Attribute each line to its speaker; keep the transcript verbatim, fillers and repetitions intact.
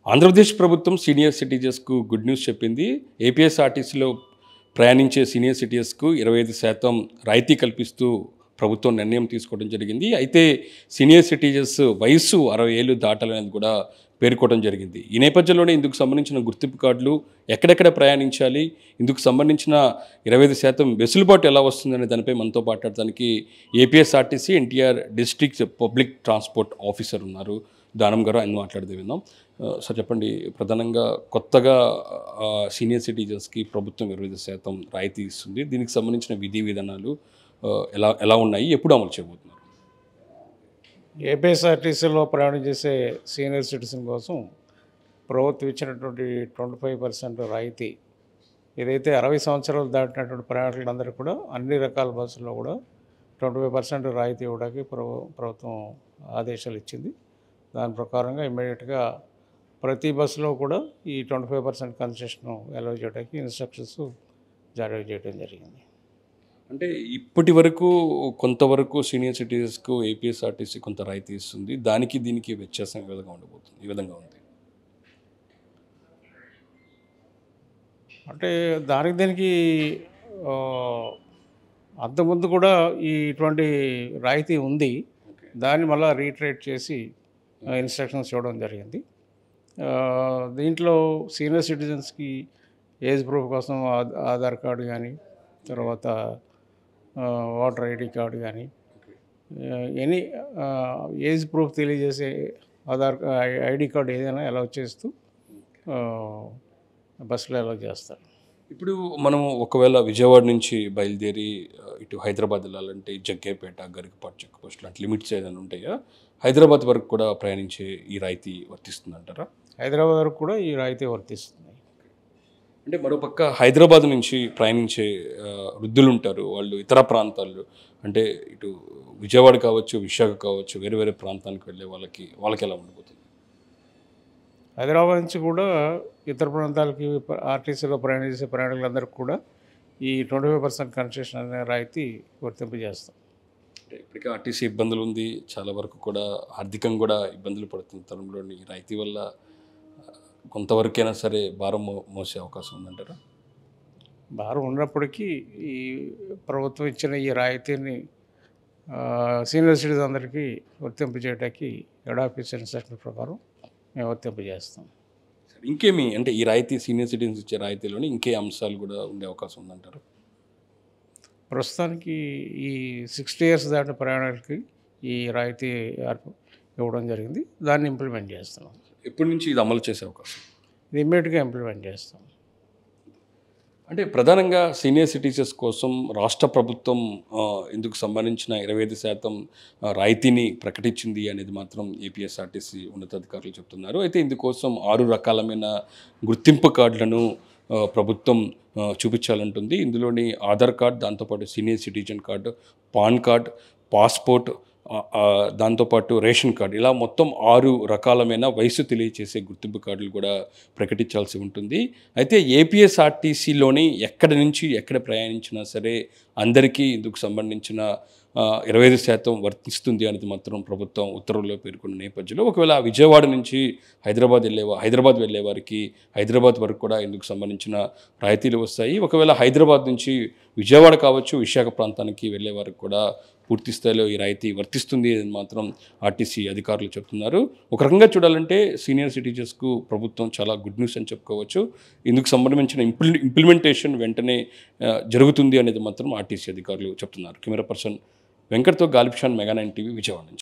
Speaker 1: ఆంధ్రప్రదేశ్ ప్రభుత్వం senior సిటిజన్స్కు good news చెప్పింది. ఏపీఎస్ఆర్టీసీలో ప్రయాణించే సీనియర్ సిటిజన్స్కు ఇరవై ఐదు శాతం రాయితీ కల్పిస్తూ ప్రభుత్వం నిర్ణయం తీసుకోవడం జరిగింది. అయితే సీనియర్ సిటిజన్స్ వయస్సు అరవై ఏళ్ళు దాటాలనేది కూడా పేర్కోవడం జరిగింది. ఈ నేపథ్యంలోనే ఇందుకు సంబంధించిన గుర్తింపు కార్డులు ఎక్కడెక్కడ ప్రయాణించాలి, ఇందుకు సంబంధించిన ఇరవై ఐదు శాతం వెసులుబాటు ఎలా వస్తుందనే దానిపై మనతో మాట్లాడడానికి APSRTC NTR district public transport officer ఉన్నారు, దానం గారు. ఆయన మాట్లాడితే విన్నాం. సార్ చెప్పండి, ప్రధానంగా కొత్తగా సీనియర్ సిటిజన్స్కి ప్రభుత్వం ఇరవై ఐదు శాతం రాయితీ ఇస్తుంది. దీనికి సంబంధించిన విధి విధానాలు ఎలా ఎలా ఉన్నాయి, ఎప్పుడు అమలు చేయబోతున్నారు?
Speaker 2: ఏపీఎస్ఆర్టీసీలో ప్రయాణం చేసే సీనియర్ సిటిజన్ కోసం ప్రభుత్వం ఇచ్చినటువంటి ట్వంటీ ఫైవ్ పర్సెంట్ రాయితీ, ఏదైతే అరవై సంవత్సరాలు దాటినటువంటి ప్రయాణికులందరికీ కూడా అన్ని రకాల బస్సుల్లో కూడా ట్వంటీ ఫైవ్ పర్సెంట్ రాయితీ ఇవ్వడానికి ప్రభు ప్రభుత్వం ఆదేశాలు ఇచ్చింది. దాని ప్రకారంగా ఇమ్మీడియట్గా ప్రతి బస్సులో కూడా ఈ twenty five percent concession allow చేయడానికి ఇన్స్ట్రక్షన్స్ జారీ చేయడం జరిగింది.
Speaker 1: అంటే ఇప్పటి వరకు కొంతవరకు సీనియర్ సిటిజన్స్కు ఏపీఎస్ఆర్టీసీ కొంత రాయితీ ఇస్తుంది. దానికి దీనికి వ్యత్యాసం ఈ విధంగా ఉండబోతుంది ఈ విధంగా ఉంది
Speaker 2: అంటే దానికి దీనికి అంతకుముందు కూడా ఈ ఇటువంటి రాయితీ ఉంది. దాన్ని మళ్ళీ రీట్రేట్ చేసి ఇన్స్ట్రక్షన్స్ ఇవ్వడం జరిగింది. దీంట్లో సీనియర్ సిటిజన్స్కి ఏజ్ ప్రూఫ్ కోసం ఆధార్ కార్డు కానీ, తర్వాత ఓటర్ ఐడి కార్డు కానీ, ఎనీ ఏజ్ ప్రూఫ్ తెలియజేసే ఆధార్ ఐడి కార్డు ఏదైనా అలౌ చేస్తూ బస్సులో అలౌ చేస్తారు.
Speaker 1: ఇప్పుడు మనం ఒకవేళ విజయవాడ నుంచి బయలుదేరి ఇటు హైదరాబాద్ వెళ్ళాలంటే జగ్గేపేట, గరికపాటి చెక్ పోస్ట్ లాంటి లిమిట్స్ ఏదైనా ఉంటాయా? హైదరాబాద్ వరకు కూడా ప్రయాణించే ఈ రాయితీ వర్తిస్తుందంటారా?
Speaker 2: హైదరాబాద్ వరకు కూడా ఈ రాయితీ వర్తిస్తుంది.
Speaker 1: అంటే మరోపక్క హైదరాబాద్ నుంచి ప్రయాణించే వృద్ధులు ఉంటారు, వాళ్ళు ఇతర ప్రాంతాలు అంటే ఇటు విజయవాడ కావచ్చు, విశాఖ కావచ్చు, వేరే వేరే ప్రాంతానికి వెళ్ళే వాళ్ళకి వాళ్ళకి ఎలా ఉండబోతుంది?
Speaker 2: హైదరాబాద్ నుంచి కూడా ఇతర ప్రాంతాలకి ఆర్టీసీలో ప్రయాణం చేసే ప్రయాణికులందరికీ కూడా ఈ ట్వంటీ ఫైవ్ పర్సెంట్ కన్సెషన్ అనే రాయితీ వర్తింపజేస్తాం.
Speaker 1: అంటే ఇప్పటికే ఆర్టీసీ ఇబ్బందులు ఉంది, చాలా వరకు కూడా ఆర్థికంగా కూడా ఇబ్బందులు పడుతున్న తరంలోని ఈ రాయితీ వల్ల కొంతవరకైనా సరే భారం మో మోసే అవకాశం ఉందంటారా?
Speaker 2: భారం ఉన్నప్పటికీ ఈ ప్రభుత్వం ఇచ్చిన ఈ రాయితీని సీనియర్ సిటిజన్ అందరికీ వర్తింపజేయడానికి హెడ్ ఆఫీస్ ఇన్స్ట్రక్షన్ ప్రకారం మేము వర్తింపజేస్తాం.
Speaker 1: ఇంకేమి అంటే ఈ రాయితీ సీనియర్ సిటిజన్స్ ఇచ్చే రాయితీలోని ఇంకే అంశాలు కూడా ఉండే అవకాశం ఉందంటారు?
Speaker 2: ప్రస్తుతానికి ఈ సిక్స్టీ ఇయర్స్ దాటిన ప్రయాణాలకి ఈ రాయితీ ఇవ్వడం జరిగింది. దాన్ని ఇంప్లిమెంట్ చేస్తున్నాం.
Speaker 1: ఎప్పటి నుంచి ఇది అమలు చేసే అవకాశం?
Speaker 2: ఇది ఇమ్మీడియట్గా ఇంప్లిమెంట్ చేస్తాం.
Speaker 1: అంటే ప్రధానంగా సీనియర్ సిటిజన్స్ కోసం రాష్ట్ర ప్రభుత్వం ఇందుకు సంబంధించిన ఇరవై ఐదు శాతం రాయితీని ప్రకటించింది అనేది మాత్రం ఏపీఎస్ఆర్టీసీ ఉన్నతాధికారులు చెప్తున్నారు. అయితే ఇందుకోసం ఆరు రకాలమైన గుర్తింపు కార్డులను ప్రభుత్వం చూపించాలంటుంది. ఇందులోని ఆధార్ కార్డ్, దాంతోపాటు senior citizen card, PAN card, passport, దాంతోపాటు రేషన్ కార్డు, ఇలా మొత్తం ఆరు రకాలమైన వయసు తెలియచేసే గుర్తింపు కార్డులు కూడా ప్రకటించాల్సి ఉంటుంది. అయితే ఏపీఎస్ఆర్టీసీలోని ఎక్కడి నుంచి ఎక్కడ ప్రయాణించినా సరే అందరికీ ఇందుకు సంబంధించిన ఇరవై ఐదు శాతం వర్తిస్తుంది అనేది మాత్రం ప్రభుత్వం ఉత్తర్వుల్లో పేర్కొన్న నేపథ్యంలో ఒకవేళ విజయవాడ నుంచి హైదరాబాద్ వెళ్ళేవా హైదరాబాద్ వెళ్ళే వారికి హైదరాబాద్ వరకు కూడా ఇందుకు సంబంధించిన రాయితీలు వస్తాయి. ఒకవేళ హైదరాబాద్ నుంచి విజయవాడ కావచ్చు, విశాఖ ప్రాంతానికి వెళ్ళే వారికి కూడా పూర్తి స్థాయిలో ఈ రాయితీ వర్తిస్తుంది అని మాత్రం ఆర్టీసీ అధికారులు చెప్తున్నారు. ఒక రకంగా చూడాలంటే సీనియర్ సిటిజన్స్కు ప్రభుత్వం చాలా గుడ్ న్యూస్ అని చెప్పుకోవచ్చు. ఇందుకు సంబంధించిన ఇంప్లి ఇంప్లిమెంటేషన్ వెంటనే జరుగుతుంది అనేది మాత్రం ఆర్టీసీ అధికారులు చెప్తున్నారు. కెమెరా పర్సన్ వెంకట్తో గాలిబ్షాన్, మెగా నైన్ టీవీ, విజయవాడ నుంచి.